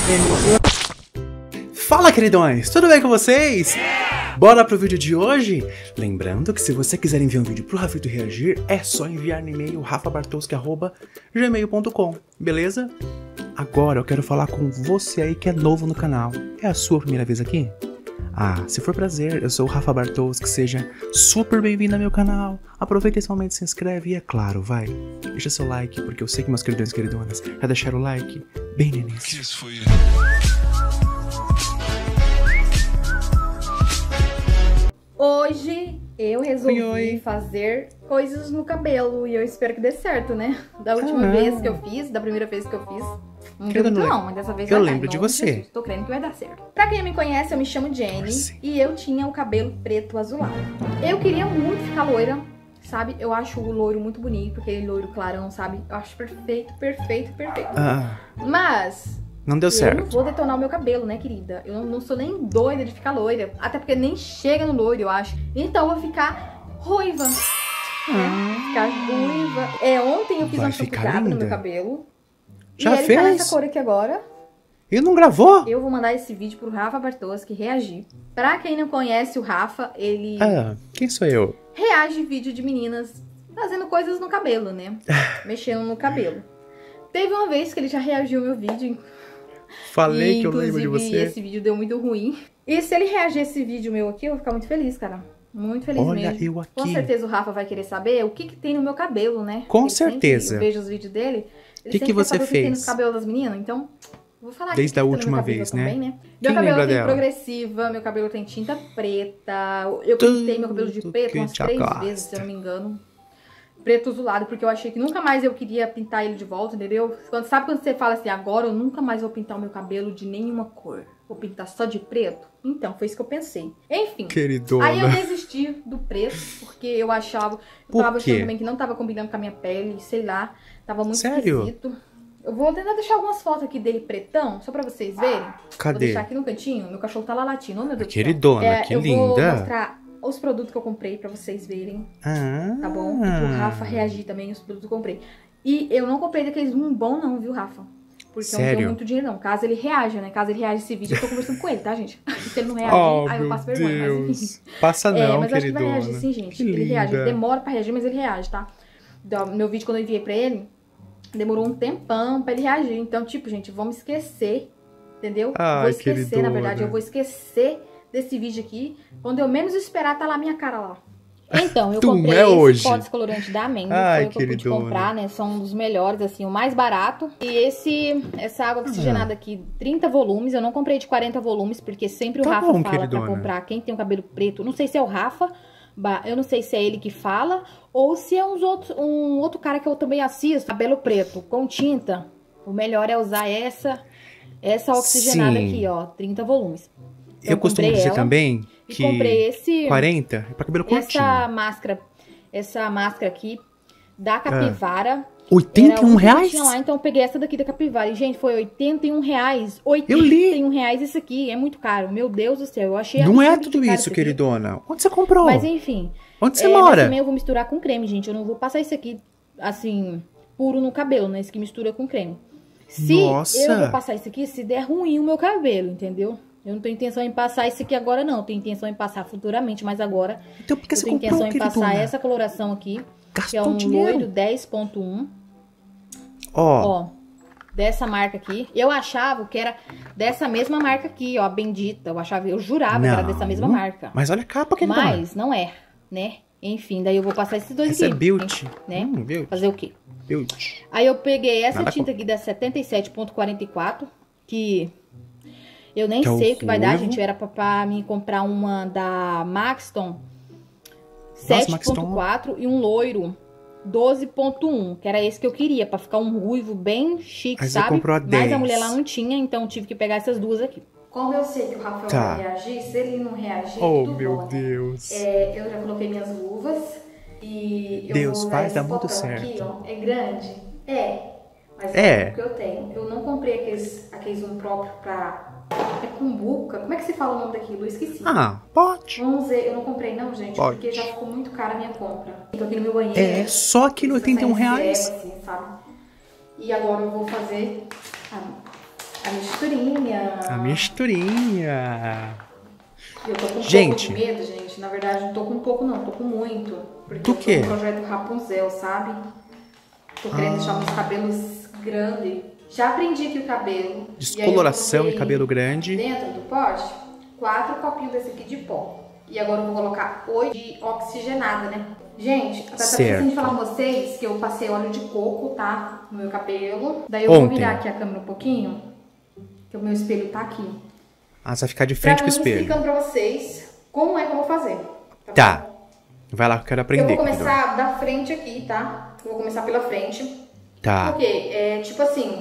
Fala, queridões! Tudo bem com vocês? Bora pro vídeo de hoje? Lembrando que se você quiser enviar um vídeo pro Rafito reagir, é só enviar no e-mail rafabartowski@gmail.com, beleza? Agora eu quero falar com você aí que é novo no canal. É a sua primeira vez aqui? Ah, se for prazer, eu sou o Rafa Bartowski, seja super bem-vindo ao meu canal. Aproveita esse momento, se inscreve e é claro, vai, deixa seu like, porque eu sei que meus queridões e queridonas já deixaram o like bem no início. Hoje eu resolvi fazer coisas no cabelo e eu espero que dê certo, né? Da última vez que eu fiz, da primeira vez que eu fiz, não deu muito não, mas dessa vez vai dar. Eu lembro de você. Jesus, tô crendo que vai dar certo. Pra quem não me conhece, eu me chamo Jenny e eu tinha o cabelo preto azulado. Eu queria muito ficar loira, sabe? Eu acho o loiro muito bonito, aquele loiro clarão, sabe? Eu acho perfeito, perfeito, perfeito. Mas... não deu certo. Eu não vou detonar o meu cabelo, né, querida? Eu não sou nem doida de ficar loira. Até porque nem chega no loiro, eu acho. Então eu vou ficar ruiva. Né? Ficar ruiva. Ontem eu fiz uma shampoo no meu cabelo. Já e ele fez? tá nessa cor aqui agora. E não gravou? Eu vou mandar esse vídeo pro Rafa Bartowski reagir. Pra quem não conhece o Rafa, ele... quem sou eu? Reage vídeo de meninas fazendo coisas no cabelo, né? Mexendo no cabelo. Teve uma vez que ele já reagiu ao meu vídeo... Falei que eu lembro de você. Esse vídeo deu muito ruim. E se ele reagir a esse vídeo meu aqui, eu vou ficar muito feliz, cara. Muito feliz mesmo. Olha, eu aqui. Com certeza o Rafa vai querer saber o que tem no meu cabelo, né? Com certeza. Eu vejo os vídeos dele. O que você fez? O que tem no cabelo das meninas, então... Vou falar aqui. Desde a última vez, né? Também, né? Meu cabelo tem progressiva, meu cabelo tem tinta preta. Eu pintei meu cabelo de preto umas 3 vezes, se eu não me engano. Preto azulado, porque eu achei que nunca mais eu queria pintar ele de volta, entendeu? Sabe quando você fala assim, agora eu nunca mais vou pintar o meu cabelo de nenhuma cor, vou pintar só de preto? Então, foi isso que eu pensei. Enfim, queridona, aí eu desisti do preto, porque eu achava, eu tava achando também que não tava combinando com a minha pele, sei lá, tava muito esquisito. Eu vou tentar deixar algumas fotos aqui dele pretão, só pra vocês verem. Cadê? Vou deixar aqui no cantinho, meu cachorro tá lá latindo, oh meu Deus do céu. Queridona, que linda. Eu vou mostrar os produtos que eu comprei pra vocês verem, tá bom? E pro Rafa reagir também os produtos que eu comprei. E eu não comprei daqueles bom não, viu, Rafa? Porque eu não tenho muito dinheiro não. Caso ele reaja, né? Caso ele reaja esse vídeo, eu tô conversando com ele, tá, gente? Se ele não reagir, aí eu passo vergonha, mas enfim. Passa não, mas acho que vai reagir sim, gente. Ele reage, ele demora pra reagir, mas ele reage, tá? Meu vídeo, quando eu enviei pra ele, demorou um tempão pra ele reagir. Então, tipo, gente, vamos esquecer, entendeu? Vou esquecer, na verdade, eu vou esquecer desse vídeo aqui. Quando eu menos esperar, tá lá a minha cara lá. Então, eu comprei esse pó descolorante da Amêndoa. Foi o que eu pude comprar, né? São um dos melhores, assim, o mais barato. E essa água oxigenada aqui, 30 volumes. Eu não comprei de 40 volumes, porque sempre o Rafa fala pra comprar quem tem o cabelo preto. Não sei se é o Rafa, eu não sei se é ele que fala, ou se é um outro cara que eu também assisto. Cabelo preto com tinta. O melhor é usar essa oxigenada aqui, ó, 30 volumes. Eu costumo dizer também que comprei 40 é pra cabelo curtinho. Essa máscara aqui da Capivara. R$81? Tinha lá, então eu peguei essa daqui da Capivara. E, gente, foi R$81. R$81 isso aqui. É muito caro. Meu Deus do céu. Eu achei não é tudo isso, queridona. Onde você comprou? Mas enfim. Onde você mora? Mas também eu vou misturar com creme, gente. Eu não vou passar isso aqui, assim, puro no cabelo, né? Esse que mistura com creme. Eu vou passar isso aqui se der ruim o meu cabelo, entendeu? Eu não tenho intenção em passar isso aqui agora, não. Eu tenho intenção em passar futuramente, mas agora então, por que eu tenho intenção em passar essa coloração aqui, que é um loiro 10.1. Ó, dessa marca aqui. Eu achava que era dessa mesma marca aqui, ó, Bendita. Eu jurava que era dessa mesma marca. Mas olha a capa que ele tá. Mas não é, né? Enfim, daí eu vou passar esses dois aqui. Essa é Beauty. Né? Beauty. Fazer o quê? Beauty. Aí eu peguei essa tinta aqui da 77.44, que... eu nem sei o que vai dar, gente. Era pra mim comprar uma da Maxton 7.4 e um loiro 12.1, que era esse que eu queria, pra ficar um ruivo bem chique, mas sabe? Mas a mulher lá não não tinha, então tive que pegar essas duas aqui. Como eu sei que o Rafael vai reagir, se ele não reagir, tudo meu bom, Deus. Eu já coloquei minas luvas e eu vou usar esse botão aqui, ó. É grande? Mas é o que eu tenho. Eu não comprei aqueles um próprio pra... É cumbuca? Como é que se fala o nome daquilo? Eu esqueci. Pote. Vamos ver. Eu não comprei não, gente, porque já ficou muito cara a minha compra. Tô aqui no meu banheiro. É, só aqui no R$81. Assim, sabe? E agora eu vou fazer A misturinha. A misturinha. Eu tô com um pouco de medo, gente. Na verdade, não tô com um pouco, não. Tô com muito. Porque do quê? Eu tô no projeto Rapunzel, sabe? Tô querendo deixar meus cabelos grandes. Já aprendi que o cabelo... Descoloração e cabelo grande. Dentro do pote, 4 copinhos desse aqui de pó. E agora eu vou colocar 8 de oxigenada, né? Gente, eu tô precisando falar com vocês que eu passei óleo de coco, tá? No meu cabelo. Daí eu vou virar aqui a câmera um pouquinho. Que o meu espelho tá aqui. Ah, você vai ficar de frente pro espelho. Explicando pra vocês como é que eu vou fazer. Tá. Vai lá que eu quero aprender. Eu vou começar da frente aqui, tá? Eu vou começar pela frente. Tá. Porque, tipo assim...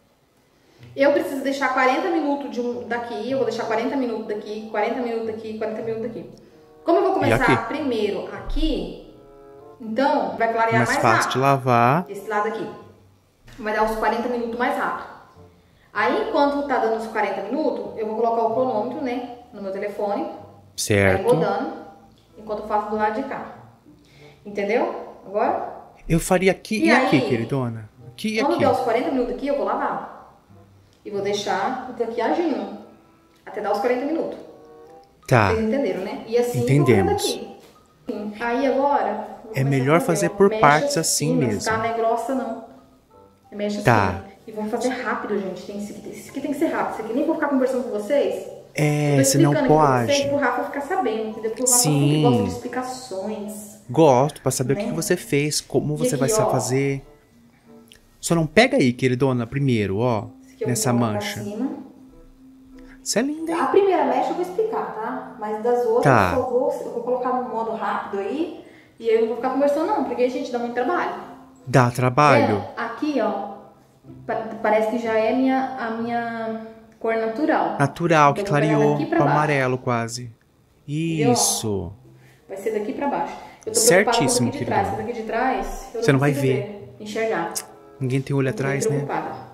Eu preciso deixar 40 minutos daqui, eu vou deixar 40 minutos daqui, 40 minutos daqui, 40 minutos daqui. Como eu vou começar primeiro aqui, então vai clarear mais rápido. Mais fácil de lavar. Esse lado aqui. Vai dar uns 40 minutos mais rápido. Aí, enquanto tá dando uns 40 minutos, eu vou colocar o cronômetro, né, no meu telefone. Certo. Vai rodando, enquanto eu faço do lado de cá. Entendeu? Agora? Eu faria aqui e aqui, queridona. Aqui e aqui. Quando der os 40 minutos aqui, eu vou lavar. E vou deixar isso aqui agindo. Até dar os 40 minutos. Tá. Vocês entenderam, né? E assim entendemos. Aqui. Aí agora... É melhor fazer por partes assim mesmo. Não tá, não é grossa, não. Mexe assim. E vamos fazer rápido, gente. Isso aqui tem que ser rápido. Isso aqui nem vou ficar conversando com vocês. Senão pode. Vocês, pro Rafa ficar sabendo, entendeu? Porque o Rafa gosta de explicações. Gosto, pra saber o que você fez, como você vai fazer. Só não pega aí, queridona, primeiro, ó. Nessa mancha. Isso é lindo, hein? A primeira mecha eu vou explicar, tá? Mas das outras eu vou colocar no modo rápido aí. E aí eu não vou ficar conversando não, porque, gente, dá muito trabalho. Dá trabalho? Aqui, ó. Parece que já é a minha cor natural. Natural, então, que clareou pro amarelo quase. Isso. Vai ser daqui pra baixo. Eu tô certíssimo, daqui de trás. Essa daqui de trás, você não vai ver. Enxergar. Ninguém tem olho atrás, né?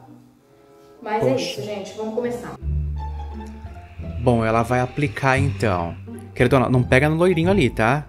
Mas é isso, gente. Vamos começar. Bom, ela vai aplicar então. Queridona, não pega no loirinho ali, tá?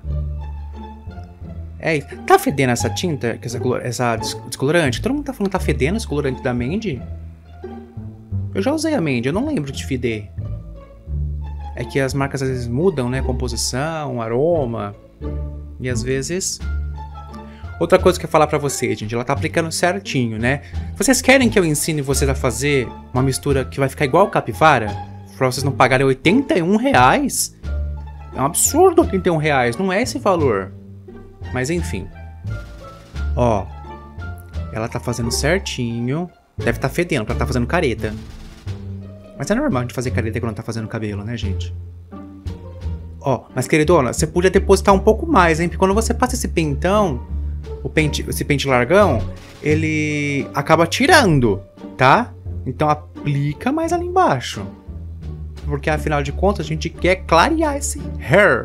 Tá fedendo essa tinta? Essa descolorante? Todo mundo tá falando que tá fedendo esse colorante da Mandy? Eu já usei a Mandy, eu não lembro de feder. É que as marcas às vezes mudam, né? Composição, aroma. E às vezes... Outra coisa que eu ia falar pra vocês, gente, ela tá aplicando certinho, né? Vocês querem que eu ensine vocês a fazer uma mistura que vai ficar igual capivara? Pra vocês não pagarem R$81? É um absurdo R$81, não é esse valor. Mas enfim. Ó. Ela tá fazendo certinho. Deve tá fedendo, porque ela tá fazendo careta. Mas é normal a gente fazer careta quando tá fazendo cabelo, né, gente? Ó, mas queridona, você podia depositar um pouco mais, hein? Porque quando você passa esse pentão... esse pente largão, ele acaba tirando, tá? Então aplica mais ali embaixo. Porque afinal de contas a gente quer clarear esse hair.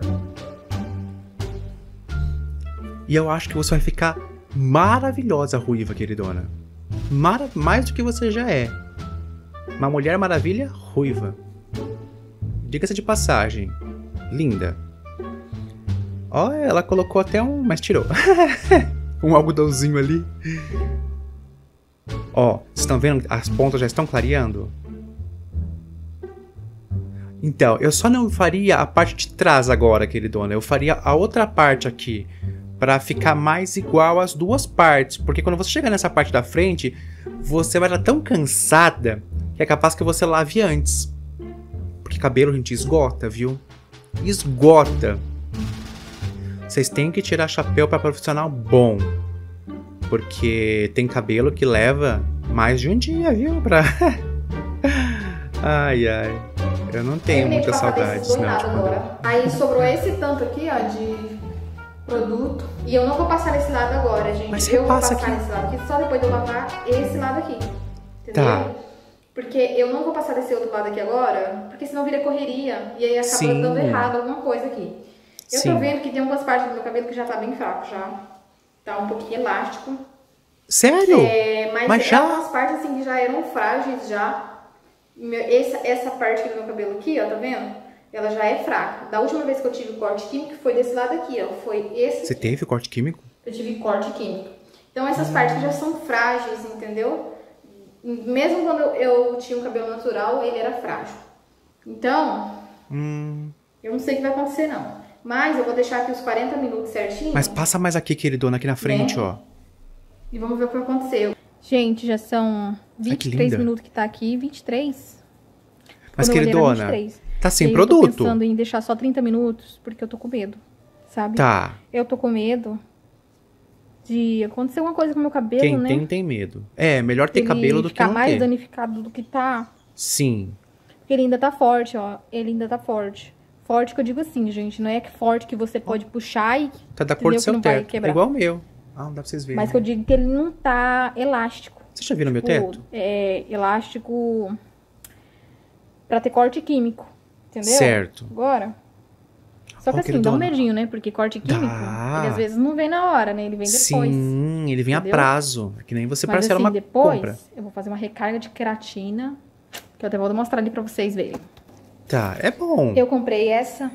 E eu acho que você vai ficar maravilhosa ruiva, queridona. Mais do que você já é. Uma mulher maravilha ruiva. Diga-se de passagem. Linda. Ó, ela colocou até mas tirou. Um algodãozinho ali. Ó, vocês estão vendo? As pontas já estão clareando. Então, eu só não faria a parte de trás agora, queridona. Eu faria a outra parte aqui. Pra ficar mais igual as duas partes. Porque quando você chegar nessa parte da frente, você vai estar tão cansada que é capaz que você lave antes. Porque cabelo a gente esgota, viu? Esgota. Vocês têm que tirar chapéu para profissional bom. Porque tem cabelo que leva mais de um dia, viu? Ai, ai. Eu não tenho muitas saudades, não. Agora. Aí sobrou esse tanto aqui, ó, de produto. E eu não vou passar nesse lado agora, gente. Mas eu vou passar aqui. nesse lado aqui, só depois de eu lavar esse lado aqui. Entendeu? Tá. Porque eu não vou passar desse outro lado aqui agora, porque senão vira correria. E aí acaba dando errado alguma coisa aqui. Eu tô vendo que tem algumas partes do meu cabelo que já tá bem fraco, já. Tá um pouquinho elástico. Sério? Mas já? Algumas partes assim que já eram frágeis já. Essa parte aqui do meu cabelo aqui, ó, tá vendo? Ela já é fraca. Da última vez que eu tive corte químico foi desse lado aqui, ó. Foi esse. Você teve corte químico? Eu tive corte químico. Então essas partes já são frágeis, entendeu? Mesmo quando eu tinha um cabelo natural, ele era frágil. Então, eu não sei o que vai acontecer, não. Mas eu vou deixar aqui os 40 minutos certinho. Mas passa mais aqui, queridona, aqui na frente, ó. E vamos ver o que aconteceu. Gente, já são 23 minutos que tá aqui, 23. Mas, queridona, tá sem produto. Eu tô pensando em deixar só 30 minutos, porque eu tô com medo, sabe? Tá. Eu tô com medo de acontecer alguma coisa com o meu cabelo, né? Quem tem medo. É, melhor ter cabelo do que não ter. Ficar mais danificado do que tá. Sim. Porque ele ainda tá forte, ó. Ele ainda tá forte. Forte que eu digo assim, gente. Não é que forte que você pode puxar e... Tá da cor do seu teto. É igual o meu. Ah, não dá pra vocês verem. Mas que eu digo que ele não tá elástico. Você já viu no meu teto? É elástico pra ter corte químico. Entendeu? Certo. Agora... Só que assim, dá um medinho, né? Porque corte químico, ele às vezes não vem na hora, né? Ele vem depois. Sim, ele vem a prazo. Que nem você parcela uma depois, compra. Eu vou fazer uma recarga de queratina, que eu até vou mostrar ali pra vocês verem. Tá, é bom. Eu comprei essa.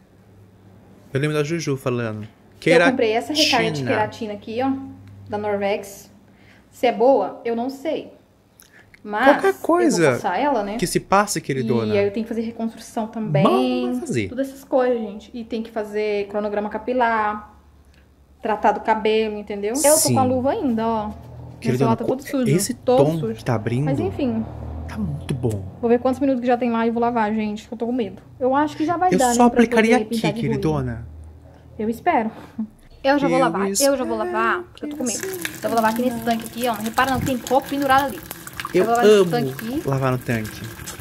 Eu lembro da Juju falando. Eu comprei essa recarga de queratina aqui, ó. Da Norvex. Se é boa, eu não sei. Mas qualquer coisa eu vou passar ela, né? que se passe, queridona. E aí eu tenho que fazer reconstrução também. Vamos fazer. Todas essas coisas, gente. E tem que fazer cronograma capilar. Tratar do cabelo, entendeu? Eu tô com a luva ainda, ó. Queridona, tá todo sujo. Esse todo tom sujo. que tá abrindo... Mas enfim. Tá muito bom. Vou ver quantos minutos que já tem lá e vou lavar, gente. Eu tô com medo. Eu acho que já vai dar, né? Eu só aplicaria aqui, queridona. Eu espero. Eu já vou lavar, porque eu tô com medo. Eu vou lavar aqui nesse tanque aqui, ó. Repara, não tem roupa pendurada ali. Eu amo lavar no tanque.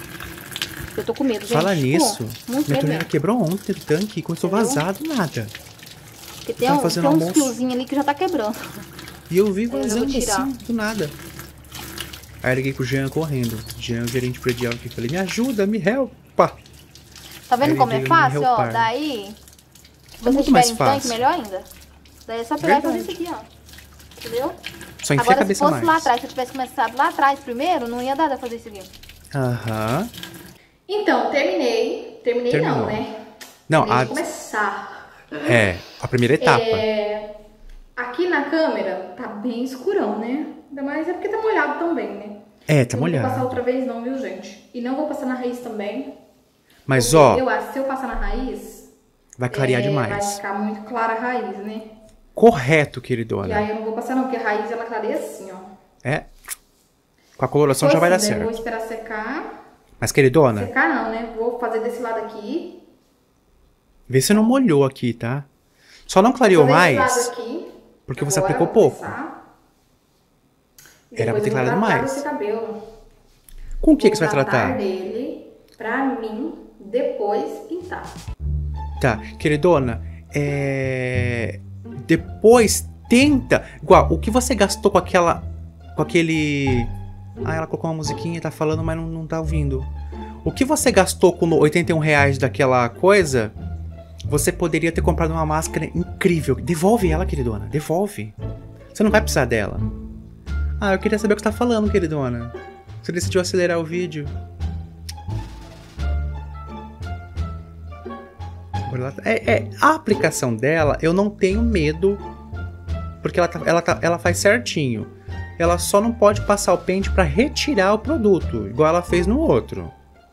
Eu tô com medo, gente. Fala nisso. Muito minha medo. torneira quebrou ontem o tanque e começou vazado nada. Porque tem uns fiozinhos ali que já tá quebrando. E eu vi vazando assim, do nada. Aí eu liguei pro Jean correndo. Jean, o gerente predial aqui. Falei, me ajuda, me helpa. Tá vendo como é fácil, ó? Daí, se você tiver em tanque, melhor ainda. Daí é só pegar e fazer isso aqui, ó. Entendeu? Só enfia a cabeça mais. Se fosse lá atrás, se eu tivesse começado lá atrás primeiro, não ia dar pra fazer isso aqui. Aham. Então, terminei. Terminou. Não, né? Não, começar. É, a primeira etapa. Aqui na câmera tá bem escurão, né? Ainda mais é porque tá molhado também, né? É, tá molhado. Não vou passar outra vez não, viu, gente? E não vou passar na raiz também. Mas, ó... Eu acho que se eu passar na raiz... Vai clarear demais. Vai ficar muito clara a raiz, né? Correto, queridona. E aí eu não vou passar não, porque a raiz ela clareia assim, ó. É. Com a coloração já vai dar certo. Eu vou esperar secar. Mas, queridona... Secar não, né? Vou fazer desse lado aqui. Vê se não molhou aqui, tá? Só não clareou mais... Desse lado aqui. Porque você aplicou pouco. Era pra ter clareado mais. Esse cabelo. Com o que você vai tratar? Dele pra mim depois pintar. Tá, queridona, depois tenta... Igual, o que você gastou com aquele... Ah, ela colocou uma musiquinha e tá falando, mas não tá ouvindo. O que você gastou com R$81 daquela coisa... Você poderia ter comprado uma máscara incrível. Devolve ela, queridona. Devolve. Você não vai precisar dela. Ah, eu queria saber o que você tá falando, queridona. Você decidiu acelerar o vídeo. A aplicação dela, eu não tenho medo. Porque ela faz certinho. Ela só não pode passar o pente pra retirar o produto. Igual ela fez no outro.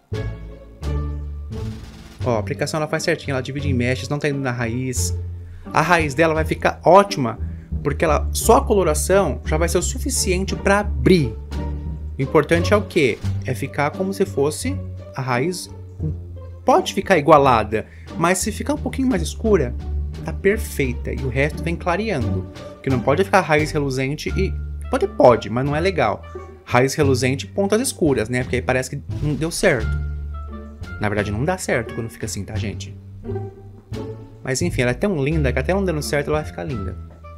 Ó, a aplicação ela faz certinho, ela divide em mechas, não tá indo na raiz. A raiz dela vai ficar ótima, porque só a coloração já vai ser o suficiente para abrir. O importante é o quê? É ficar como se fosse a raiz. Pode ficar igualada, mas se ficar um pouquinho mais escura, tá perfeita. E o resto vem clareando. Porque não pode ficar raiz reluzente e... Pode, mas não é legal. Raiz reluzente e pontas escuras, né? Porque aí parece que não deu certo. Na verdade, não dá certo quando fica assim, tá, gente? Mas enfim, ela é tão linda que até não dando certo, ela vai ficar linda.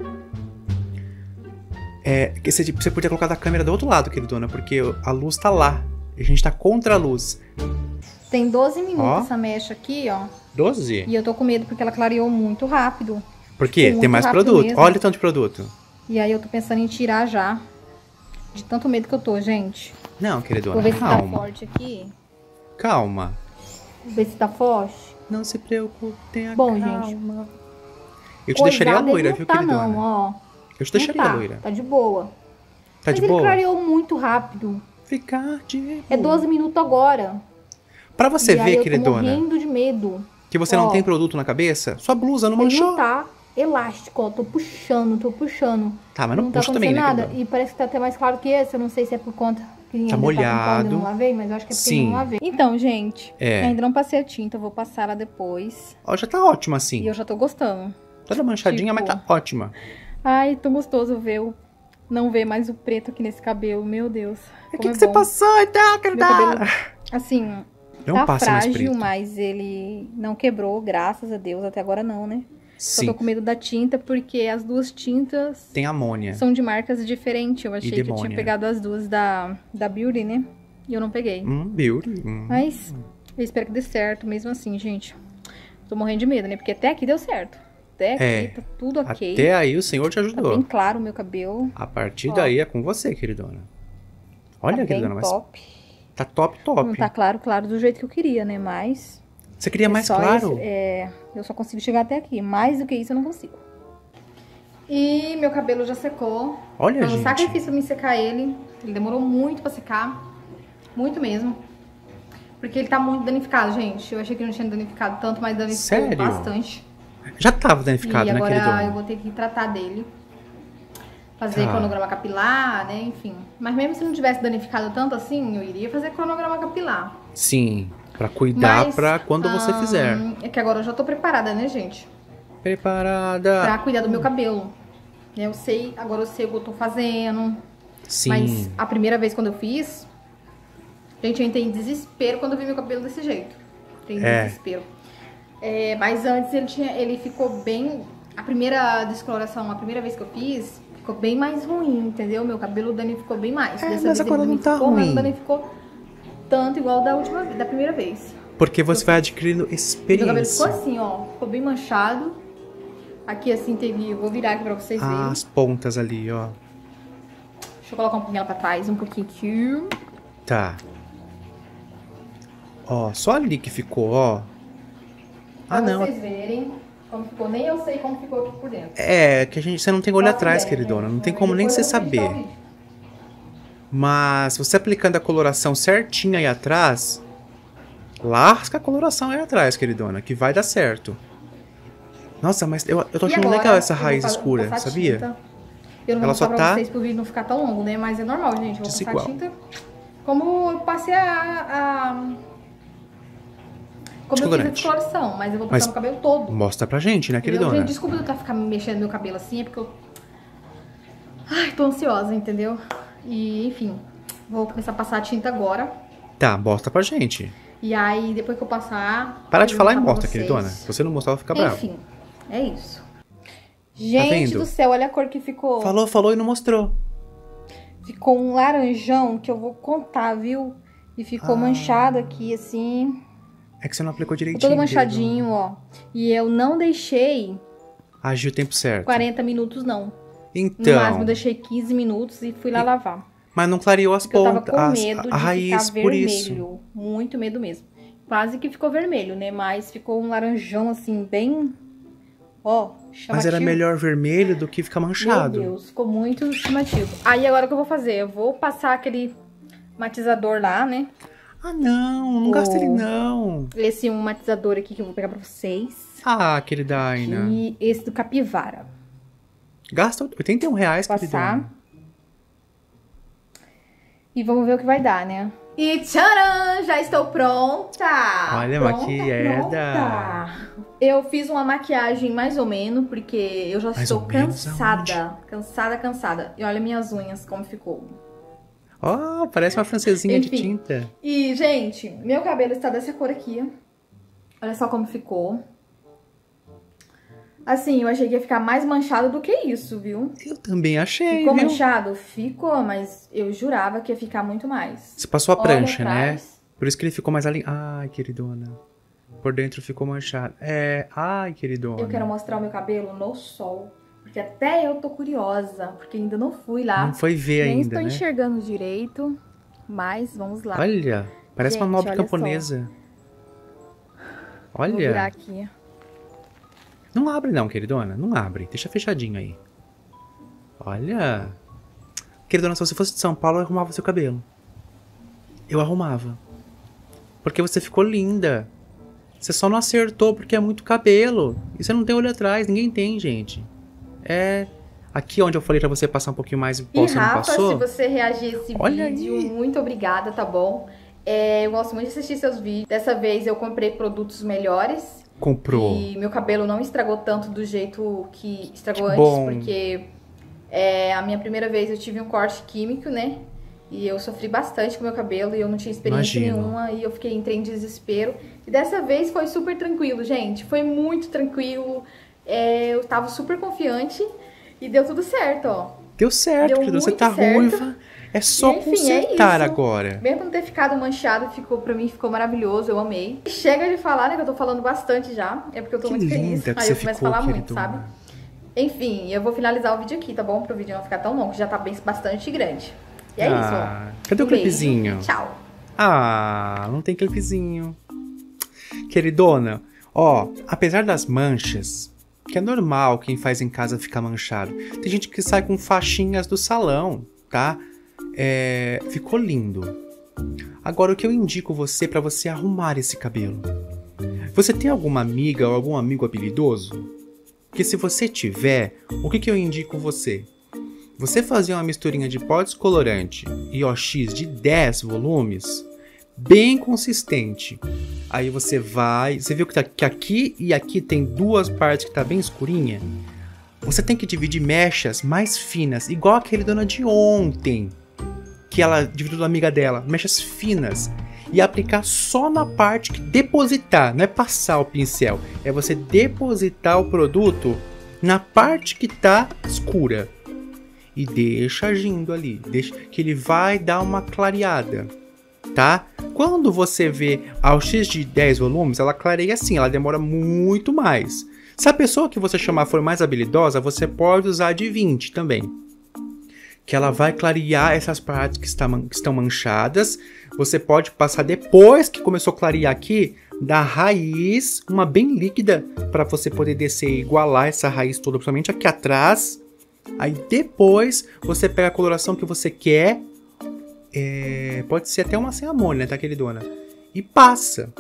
Você podia colocar a câmera do outro lado, queridona, porque a luz tá lá. E a gente tá contra a luz. Tem 12 minutos essa mecha aqui, ó. 12? E eu tô com medo porque ela clareou muito rápido. Por quê? Tem mais produto. Mesmo. Olha o tanto de produto. E aí eu tô pensando em tirar já. De tanto medo que eu tô, gente. Não, queridona, vou ver se tá forte aqui. Calma. Vou ver se tá forte. Não se preocupe, tenha calma. Gente. Eu te deixaria loira, viu, queridona? Não, ó. Eu te deixaria loira. Tá de boa. Tá Mas de boa? Ele clareou muito rápido. ficar de boa. É 12 minutos agora. Pra você ver, eu queridona. Tô morrendo de medo. Que você não tem produto na cabeça, sua blusa não manchou. Não tá elástico, ó. Tô puxando. Tá, mas não tá puxa também, né, nada. queridona? E parece que tá até mais claro que esse. Eu não sei se é por conta que tá molhado. Eu não lavei, mas eu acho que é porque eu não lavei. Então, gente, ainda não passei a tinta. Eu vou passar ela depois. Ó, já tá ótima assim. E eu já tô gostando. Toda manchadinha, mas tá ótima. Ai, tão gostoso ver não ver mais o preto aqui nesse cabelo. Meu Deus. O que você passou, então, querida? Meu cabelo, assim, não tá passa mais frágil, preto. mas ele não quebrou, graças a Deus. Até agora não, né? Sim. Só tô com medo da tinta, porque as duas tintas... Tem amônia. São de marcas diferentes. Eu achei que eu tinha pegado as duas da Beauty, né? E eu não peguei. Beauty. Mas eu espero que dê certo, mesmo assim, gente. Tô morrendo de medo, né? Porque até aqui deu certo. Até aqui tá tudo ok. Até aí o Senhor te ajudou. Tá bem claro o meu cabelo. A partir daí é com você, queridona. Olha, tá queridona, bem mas... top. Tá top. Não tá claro do jeito que eu queria, né? Mas... Você queria mais claro? Eu só consigo chegar até aqui. Mais do que isso eu não consigo. E meu cabelo já secou. Olha, gente. Foi um sacrifício me secar ele. Ele demorou muito pra secar. Muito mesmo. Porque ele tá muito danificado, gente. Eu achei que não tinha danificado tanto, mas danificou bastante. Já tava danificado, né, queridona? E agora eu vou ter que tratar dele. Fazer cronograma capilar, né? Enfim. Mas mesmo se não tivesse danificado tanto assim, eu iria fazer cronograma capilar. Sim. Pra cuidar pra quando você fizer. É que agora eu já tô preparada, né, gente? Preparada. Pra cuidar do meu cabelo. Agora eu sei o que eu tô fazendo. Sim. Mas a primeira vez quando eu fiz... Gente, eu entrei em desespero quando eu vi meu cabelo desse jeito. Entrei em desespero. Mas antes ele ficou bem... A primeira descoloração, a primeira vez que eu fiz, ficou bem mais ruim, entendeu? Meu cabelo danificou bem mais. Dessa vez agora não tá ruim. Mas não danificou tanto igual da primeira vez. Porque você vai adquirindo experiência. Meu cabelo ficou assim, ó. Ficou bem manchado. Aqui assim eu vou virar aqui pra vocês verem. As pontas ali, ó. Deixa eu colocar um pouquinho ela pra trás, um pouquinho aqui. Tá. Ó, só ali que ficou, ó. Pra vocês verem como ficou. Nem eu sei como ficou aqui por dentro. Que você não tem olho atrás, queridona. Não tem como nem você saber. Mas você aplicando a coloração certinha aí atrás, lasca a coloração aí atrás, queridona, que vai dar certo. Nossa, mas eu tô achando legal essa raiz escura, sabia? Tinta. Eu não vou mostrar pra vocês pro vídeo não ficar tão longo, né? Mas é normal, gente. Eu vou passar tinta. Como eu passei como eu fiz a descoloração, mas eu vou passar no cabelo todo. Mostra pra gente, né, queridona? Gente, desculpa eu ficar mexendo no meu cabelo assim, é porque eu... Ai, tô ansiosa, entendeu? E, enfim, vou começar a passar a tinta agora. Tá, mostra pra gente. E aí, depois que eu passar... Para de falar e mostra, queridona. Se você não mostrar, eu vou ficar bravo. Enfim, é isso. Gente do céu, olha a cor que ficou. Falou e não mostrou. Ficou um laranjão que eu vou contar, viu? E ficou manchado aqui, assim... É que você não aplicou direitinho. Todo manchadinho, ó. E eu não deixei... Agir o tempo certo. 40 minutos, não. Então... No máximo, eu deixei 15 minutos e fui lá lavar. Mas não clareou as pontas, eu tava com medo de raiz, ficar por vermelho. isso. Muito medo mesmo. Quase que ficou vermelho, né? Mas ficou um laranjão, assim, bem... Ó, chamativo. Mas era melhor vermelho do que ficar manchado. Meu Deus, ficou muito chamativo. Aí, agora o que eu vou fazer? Eu vou passar aquele matizador lá, né? Ah, não gasta ele, não. Esse matizador aqui que eu vou pegar pra vocês. Ah, querida Aina. E esse do Capivara. Gasta R$81, querida. E vamos ver o que vai dar, né? E tcharam! Já estou pronta! Olha, maquiada! Eu fiz uma maquiagem mais ou menos, porque eu já estou cansada. Cansada. E olha minhas unhas, como ficou. Ó, parece uma francesinha de tinta. E, gente, meu cabelo está dessa cor aqui. Olha só como ficou. Assim, eu achei que ia ficar mais manchado do que isso, viu? Eu também achei, Ficou manchado? Ficou, mas eu jurava que ia ficar muito mais. Você passou a prancha, né? Por isso que ele ficou mais alinhado. Ai, queridona. Por dentro ficou manchado. Ai, queridona. Eu quero mostrar o meu cabelo no sol. Porque até eu tô curiosa, porque ainda não fui lá. Não foi ver ainda, Nem estou né? enxergando direito, mas vamos lá. Olha, parece uma nobre camponesa. Olha. Vou virar aqui. Não abre não, queridona. Não abre. Deixa fechadinho aí. Olha. Queridona, se você fosse de São Paulo, eu arrumava seu cabelo. eu arrumava. Porque você ficou linda. Você só não acertou porque é muito cabelo. E você não tem olho atrás, ninguém tem, gente. Aqui onde eu falei pra você passar um pouquinho mais e você não passou. Se você reagir a esse vídeo, muito obrigada, tá bom? Eu gosto muito de assistir seus vídeos. Dessa vez eu comprei produtos melhores. Comprou. E meu cabelo não estragou tanto do jeito que estragou antes, porque a minha primeira vez eu tive um corte químico, né? E eu sofri bastante com meu cabelo e eu não tinha experiência nenhuma e eu entrei em desespero. E dessa vez foi super tranquilo, gente. Foi muito tranquilo. Eu tava super confiante e deu tudo certo, ó. Deu certo, querida. Você tá ruiva. É só consertar agora. Mesmo não ter ficado manchado, pra mim ficou maravilhoso, eu amei. Chega de falar, né, que eu tô falando bastante já. É porque eu tô muito feliz. Aí eu começo a falar muito, sabe? Enfim, eu vou finalizar o vídeo aqui, tá bom? Pro vídeo não ficar tão longo, já tá bastante grande. E é isso, ó. Cadê o clipezinho? Tchau. Não tem clipezinho. Queridona, ó, apesar das manchas, que é normal quem faz em casa ficar manchado. Tem gente que sai com faixinhas do salão, tá? Ficou lindo. Agora, o que eu indico pra você arrumar esse cabelo? Você tem alguma amiga ou algum amigo habilidoso? Porque se você tiver, o que eu indico você? Você fazer uma misturinha de pó descolorante e OX de 10 volumes, bem consistente. Aí você viu que aqui e aqui tem duas partes que tá bem escurinha? Você tem que dividir mechas mais finas, igual aquele dona de ontem, que ela dividiu da amiga dela, mechas finas, e aplicar só na parte que depositar, não é passar o pincel, é você depositar o produto na parte que tá escura. E deixa agindo ali, deixa que ele vai dar uma clareada, tá? Quando você vê a OX de 10 volumes, ela clareia assim, ela demora muito mais. Se a pessoa que você chamar for mais habilidosa, você pode usar de 20 também. Que ela vai clarear essas partes que estão manchadas. Você pode passar depois que começou a clarear aqui, da raiz, uma bem líquida, para você poder descer e igualar essa raiz toda, principalmente aqui atrás. Aí depois você pega a coloração que você quer, pode ser até uma sem amônia, tá, queridona? E passa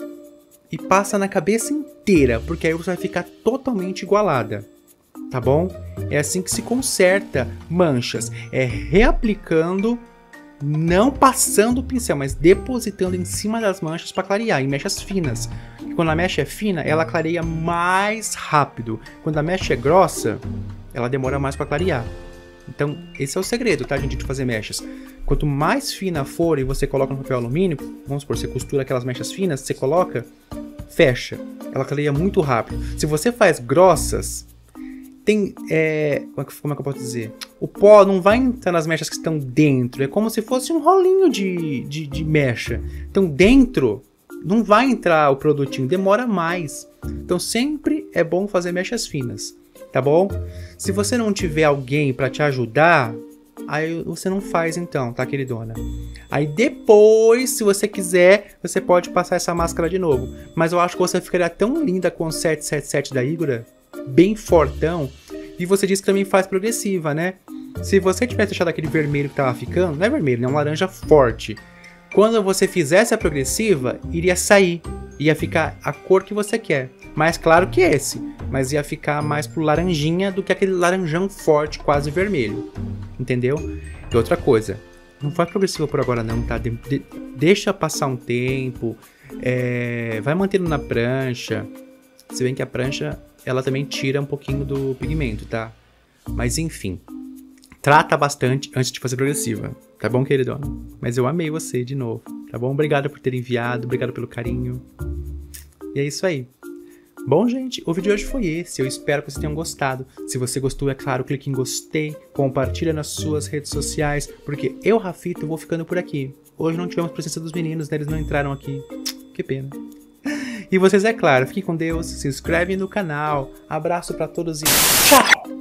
na cabeça inteira, porque aí você vai ficar totalmente igualada, tá bom? É assim que se conserta manchas, reaplicando, não passando o pincel, mas depositando em cima das manchas para clarear, em mechas finas. E quando a mecha é fina, ela clareia mais rápido. Quando a mecha é grossa, ela demora mais para clarear. Então, esse é o segredo, tá, gente, de fazer mechas. Quanto mais fina for e você coloca no papel alumínio, vamos supor, você costura aquelas mechas finas, você coloca, fecha. Ela clareia muito rápido. Se você faz grossas, tem, como é que eu posso dizer? O pó não vai entrar nas mechas que estão dentro. É como se fosse um rolinho de mecha. Então, dentro não vai entrar o produtinho, demora mais. Então, sempre é bom fazer mechas finas. Tá bom? Se você não tiver alguém para te ajudar, aí você não faz então, tá, queridona? Aí depois, se você quiser, você pode passar essa máscara de novo. Mas eu acho que você ficaria tão linda com o 777 da Igora, bem fortão. E você disse que também faz progressiva, né? Se você tivesse deixado aquele vermelho que tava ficando, não é vermelho, é um laranja forte. Quando você fizesse a progressiva, iria sair. Ia ficar a cor que você quer. Mais claro que esse, mas ia ficar mais pro laranjinha do que aquele laranjão forte, quase vermelho. Entendeu? E outra coisa, não faz progressiva por agora não, tá? Deixa passar um tempo, vai mantendo na prancha. Se bem que a prancha, ela também tira um pouquinho do pigmento, tá? Mas enfim, trata bastante antes de fazer progressiva, tá bom, queridona? Mas eu amei você de novo, tá bom? Obrigado por ter enviado, obrigado pelo carinho. E é isso aí. Bom, gente, o vídeo de hoje foi esse. Eu espero que vocês tenham gostado. Se você gostou, é claro, clique em gostei, compartilha nas suas redes sociais, porque eu, Rafito, vou ficando por aqui. Hoje não tivemos presença dos meninos, né? Eles não entraram aqui. Que pena. E vocês, é claro, fiquem com Deus, se inscrevem no canal. Abraço pra todos e tchau!